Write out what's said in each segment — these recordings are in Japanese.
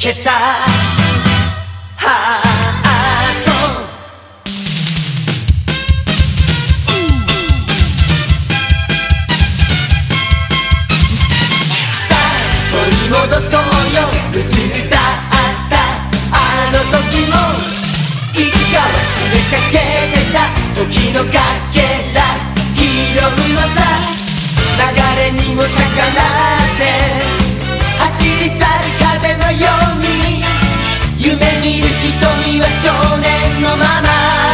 けたハートさあ取り戻そうよ夢中だったあの時もいつか忘れかけてた時のかけら拾うのさ流れにも逆らって走り去る風のように夢見る瞳は少年のまま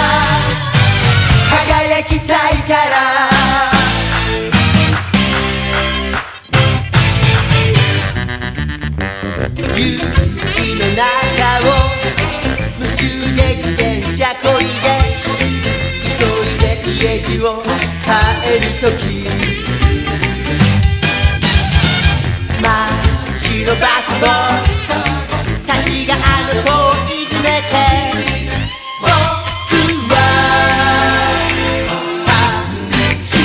輝きたいから夕日の中を夢中で自転車こいで急いで家路を帰る時街のバチボーたちがあの子をいじめて僕はパンチ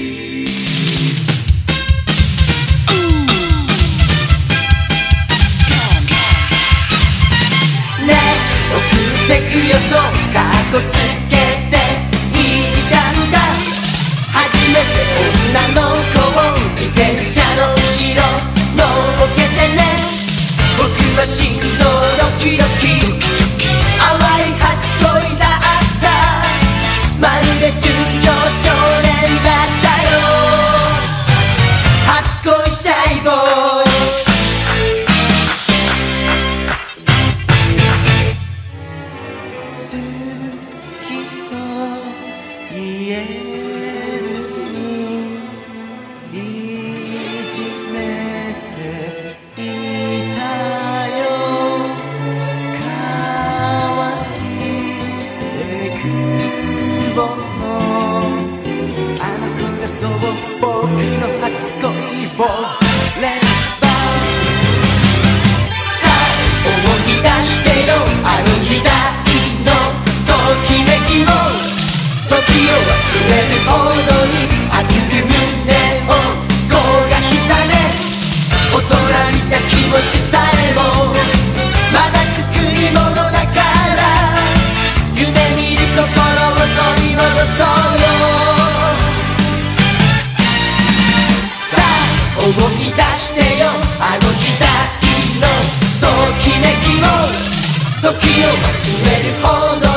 ねえ送ってくよとカッコつけて言いたんだ初めて女の子を自転車の後ろのけてね僕は心臓ドキドキ淡い初恋だったまるで純情少年だったよ初恋シャイボーイ好きと言えずにいじめそう僕の初恋をレッバーさあ思い出してよあの時代のときめきを時を忘れるほどに熱く胸を焦がしたね大人びた気持ちさえもまだ作り物だから夢見る心を取り戻そうよ思い出してよあの時代のときめきを時を忘れるほど